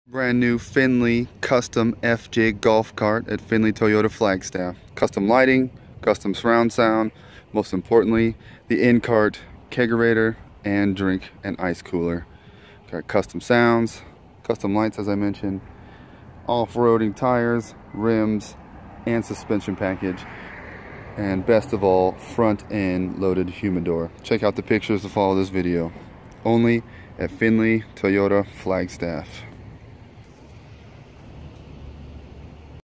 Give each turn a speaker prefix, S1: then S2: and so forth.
S1: Brand new Findlay Custom FJ golf cart at Findlay Toyota Flagstaff. Custom lighting, custom surround sound, most importantly, the in-cart kegerator and drink and ice cooler. Got custom sounds, custom lights as I mentioned, off-roading tires, rims, and suspension package. And best of all, front end loaded humidor. Check out the pictures to follow this video. Only at Findlay Toyota Flagstaff.